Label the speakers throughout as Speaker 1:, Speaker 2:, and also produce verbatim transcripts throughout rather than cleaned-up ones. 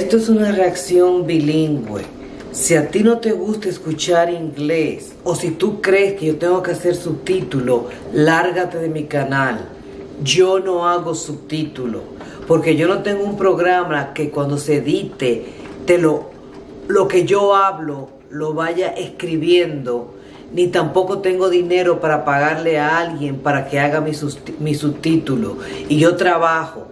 Speaker 1: Esto es una reacción bilingüe. Si a ti no te gusta escuchar inglés o si tú crees que yo tengo que hacer subtítulo, lárgate de mi canal. Yo no hago subtítulo porque yo no tengo un programa que cuando se edite te lo, lo que yo hablo lo vaya escribiendo, ni tampoco tengo dinero para pagarle a alguien para que haga mi, mi subtítulo. Y yo trabajo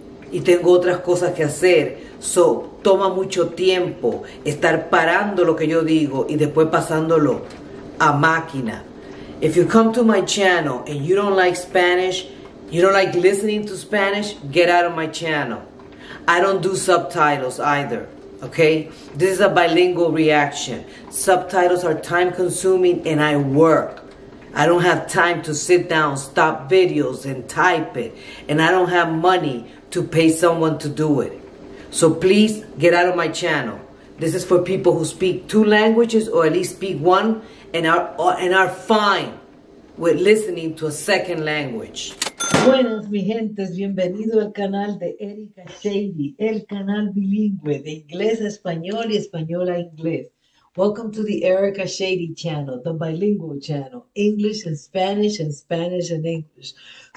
Speaker 1: y tengo otras cosas que hacer. So, toma mucho tiempo estar parando lo que yo digo y después pasándolo a máquina. If you come to my channel and you don't like Spanish, you don't like listening to Spanish, get out of my channel. I don't do subtitles either, okay? This is a bilingual reaction. Subtitles are time consuming and I work. I don't have time to sit down, stop videos and type it. And I don't have money to pay someone to do it. So please get out of my channel. This is for people who speak two languages or at least speak one and are, and are fine with listening to a second language.
Speaker 2: Buenas mi gentes, bienvenido al canal de Erika Shady, el canal bilingüe de inglés a español y español a inglés. Welcome to the Erika Shady channel, the bilingual channel, English and Spanish and Spanish and English.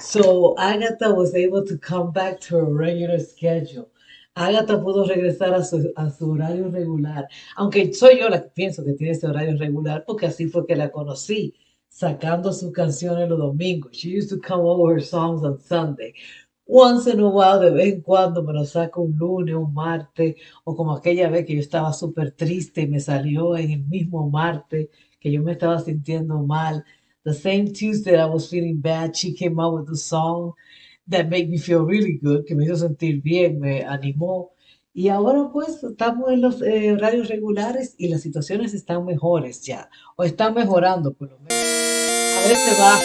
Speaker 2: So Agatha was able to come back to her regular schedule. Agatha pudo regresar a su, a su horario regular, aunque soy yo la que pienso que tiene ese horario regular, porque así fue que la conocí, sacando sus canciones los domingos. She used to come over her songs on Sunday. Once in a while, de vez en cuando, me lo saca un lunes, un martes, o como aquella vez que yo estaba súper triste y me salió en el mismo martes, que yo me estaba sintiendo mal. The same Tuesday I was feeling bad, she came out with a song that made me feel really good, que me hizo sentir bien, me animó. Y ahora pues estamos en los eh, horarios regulares y las situaciones están mejores ya, o están mejorando por lo menos. A ver, se baja.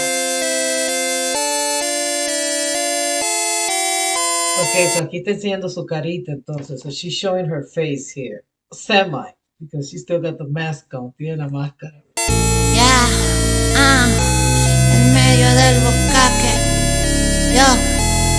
Speaker 2: Ok, so aquí está enseñando su carita entonces. So she's showing her face here. Semi, because she still got the mask on. Tiene la máscara.
Speaker 3: Yeah, ah, en medio del boscaje, yo.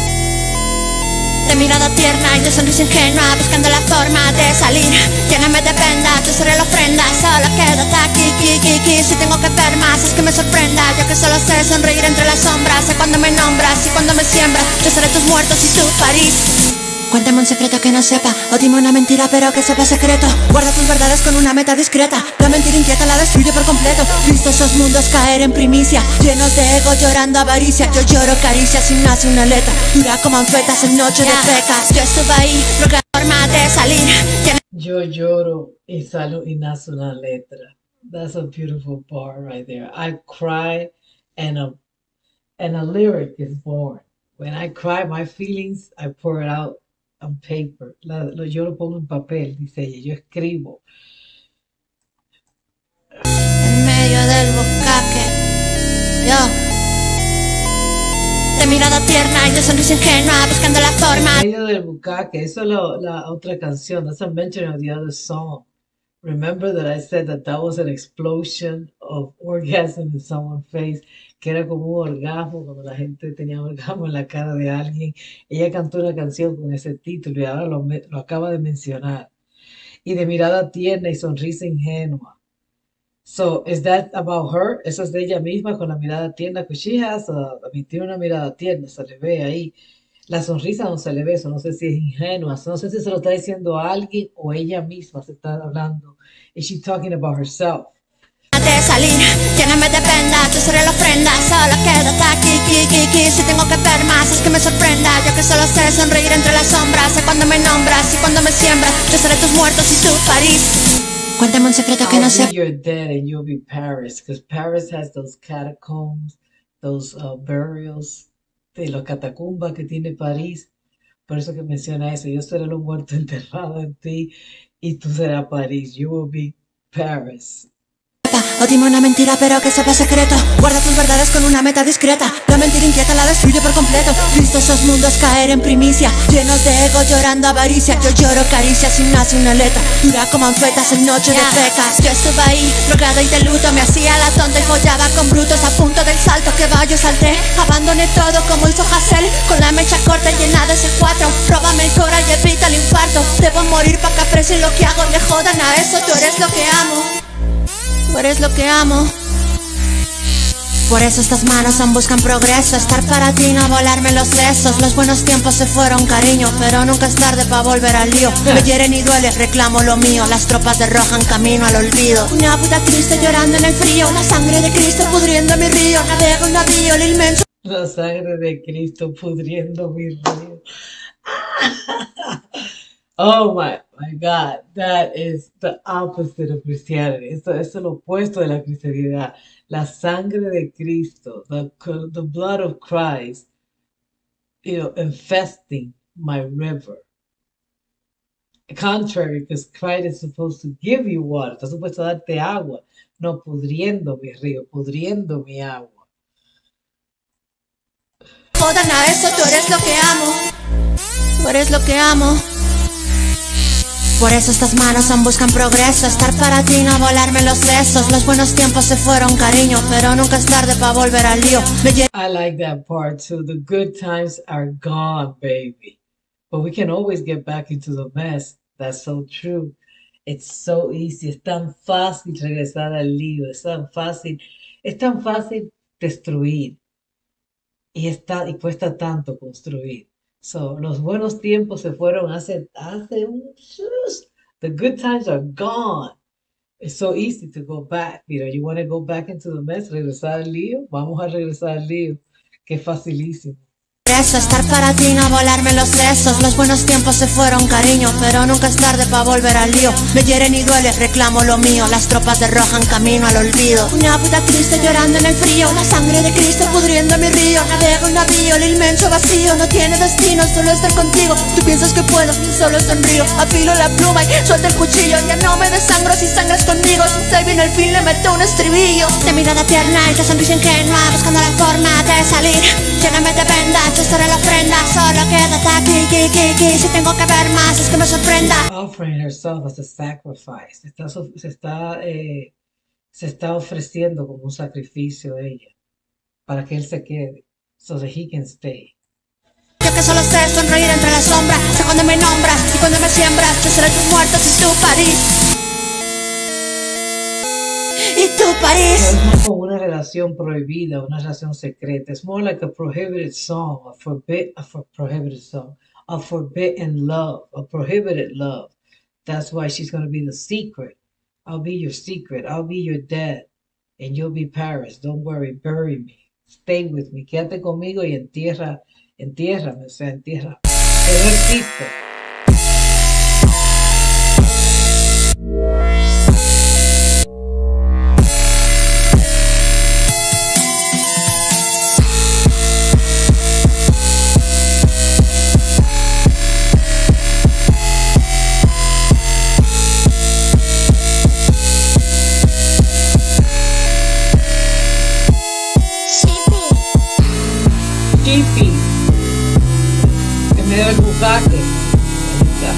Speaker 3: De mirada tierna y de sonrisa ingenua, buscando la forma de salir. Lléname de prenda, yo seré la ofrenda. Solo quédate aquí, aquí, aquí, aquí. Si tengo que ver más, es que me sorprenda. Yo que solo sé sonreír entre las sombras. Sé cuando me nombras y cuando me siembras. Yo seré tus muertos y tu París. Cuéntame un secreto que no sepa, o dime una mentira pero que sepa secreto. Guarda tus verdades con una meta discreta. La mentira inquieta la destruye por completo. Visto esos mundos caer en primicia, llenos de ego llorando avaricia. Yo lloro caricias y nace una letra, dura como anfetas en noche de pecas. Yo estuve ahí, buscando forma de salir.
Speaker 2: Yo lloro y salgo y nace una letra. That's a beautiful part right there. I cry and a, and a lyric is born. When I cry, my feelings, I pour it out on paper. La, lo, yo lo pongo en papel, dice ella. Yo escribo.
Speaker 3: En medio del boscaje, yo. De mirada tierna y de sonrisa ingenua, buscando la forma.
Speaker 2: En medio del bucaque. Eso es la, la otra canción. That's a mention of the other song. Remember that I said that that was an explosion of orgasm in someone's face, que era como un orgasmo cuando la gente tenía orgasmo en la cara de alguien. Ella cantó una canción con ese título y ahora lo, lo acaba de mencionar. Y de mirada tierna y sonrisa ingenua. So, is that about her? Eso es de ella misma con la mirada tierna. Because she has a, I mean, tiene una mirada tierna, se le ve ahí. La sonrisa no se le ve, eso no sé si es ingenua, no sé si se lo está diciendo a alguien o ella misma se está hablando. Is she talking about herself?
Speaker 3: De salir, lléname de prenda, yo seré la ofrenda. Solo quédate aquí, aquí, aquí, aquí. Si tengo que ver más, es que me sorprenda. Yo que solo sé sonreír entre las sombras. Sé cuando me nombras y cuando me siembras. Yo seré tus muertos y tu París. Cuéntame un secreto que no sé.
Speaker 2: You're dead and you'll be Paris, because Paris has those catacombs, those uh, burials, de los catacumbas que tiene París. Por eso que menciona eso. Yo seré los muertos enterrados en ti y tú serás París. You will be Paris.
Speaker 3: O dime una mentira pero que sepa secreto. Guarda tus verdades con una meta discreta. La mentira inquieta la destruye por completo. Visto esos mundos caer en primicia, llenos de ego llorando avaricia. Yo lloro caricias y nace una letra dura como anfetas en noche yeah. de pecas. Yo estuve ahí, drogada y de luto. Me hacía la tonta y follaba con brutos. A punto del salto que va yo salté. Abandoné todo como hizo Hassel, con la mecha corta llena de C cuatro. Róbame el cora y evita el infarto. Debo morir pa' que aprecien lo que hago. Le jodan a eso, tú eres lo que amo. Tú eres lo que amo. Por eso estas manos aún buscan progreso. Estar para ti, no volarme los sesos. Los buenos tiempos se fueron, cariño, pero nunca es tarde pa' volver al lío. Me hieren y duele, reclamo lo mío. Las tropas derrojan camino al olvido. Una puta triste llorando en el frío. La sangre de Cristo pudriendo mi río. Navego un navío, el inmenso.
Speaker 2: La sangre de Cristo pudriendo mi río. Oh my, my God, that is the opposite of Christianity. Esto, esto es lo opuesto de la cristianidad. La sangre de Cristo, the, the blood of Christ, you know, infesting my river. Contrary, because Christ is supposed to give you water. Está supuesto a darte agua, no pudriendo mi río, pudriendo mi agua.
Speaker 3: Jodan a eso, tú eres lo que amo. Tú eres lo que amo. Por eso estas manos aún buscan progreso. Estar para ti, no volarme los sesos. Los buenos tiempos se fueron, cariño, pero nunca es tarde para volver al lío.
Speaker 2: I like that part too. The good times are gone, baby. But we can always get back into the mess. That's so true. It's so easy. Es tan fácil regresar al lío. Es tan fácil. Es tan fácil destruir. Y, está, y cuesta tanto construir. So, los buenos tiempos se fueron hace, hace un... The good times are gone. It's so easy to go back. You know, you want to go back into the mess, regresar al lío. Vamos a regresar al lío. Qué facilísimo.
Speaker 3: Eso, estar para ti, no volarme los sesos. Los buenos tiempos se fueron, cariño, pero nunca es tarde para volver al lío. Me hieren y duele, reclamo lo mío. Las tropas derrojan camino al olvido. Una puta triste llorando en el frío. La sangre de Cristo pudriendo mi río. Navego un navío, el inmenso vacío. No tiene destino, solo estar contigo. Tú piensas que puedo, solo sonrío. Afilo la pluma y suelto el cuchillo. Ya no me desangro si sangras conmigo. Si se viene el fin, le meto un estribillo. De mirada tierna y te sonrisa ingenua, buscando la forma de salir. Lléname de vendas, yo seré la ofrenda. Solo quédate aquí, aquí, aquí, aquí. Si tengo que ver más, es que me sorprenda.
Speaker 2: Offering herself as a sacrifice. Se está, se está, eh, se está ofreciendo como un sacrificio ella, para que él se quede, so that he can stay.
Speaker 3: Yo que solo sé sonreír entre las sombras. Sé cuando me nombras y cuando me siembras. Yo seré tus muertos y tu París. Y tu París.
Speaker 2: No es como una relación prohibida, una relación secreta. It's more like a prohibited song, a, forbid, a for prohibited song, a forbidden love, a prohibited love. That's why she's going to be the secret. I'll be your secret. I'll be your dad. And you'll be Paris. Don't worry, bury me. Stay with me. Quédate conmigo y entierra, entiérrame, o sea, entierra. Pero no existe. Chippy, en medio del bucaque. Ahí está.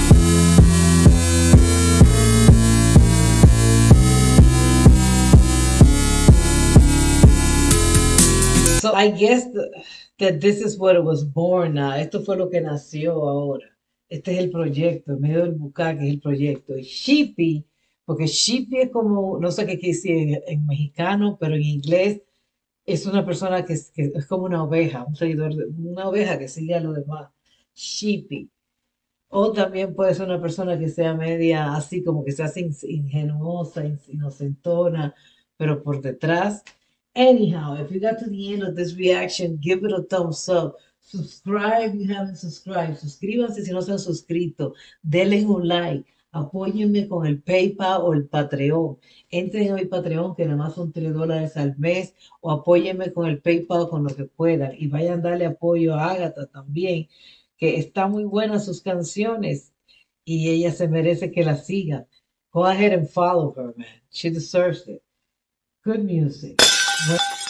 Speaker 2: So I guess the, that this is what it was born now. Esto fue lo que nació ahora. Este es el proyecto, en medio del bucaque es el proyecto. Y Chippy, porque Chippy es como, no sé qué quiere decir en, en mexicano, pero en inglés es una persona que es, que es como una oveja, un seguidor, de, una oveja que sigue a los demás. Sheepy. O también puede ser una persona que sea media así, como que se hace ingenuosa, inocentona, pero por detrás. Anyhow, if you got to the end of this reaction, give it a thumbs up. Subscribe if you haven't subscribed. Suscríbanse si no se han suscrito. Denle un like. Apóyenme con el PayPal o el Patreon. Entren a mi Patreon, que nada más son tres dólares al mes, o apóyenme con el PayPal con lo que puedan. Y vayan a darle apoyo a Ágata también, que está muy buenas sus canciones y ella se merece que la sigan. Go ahead and follow her, man. She deserves it. Good music.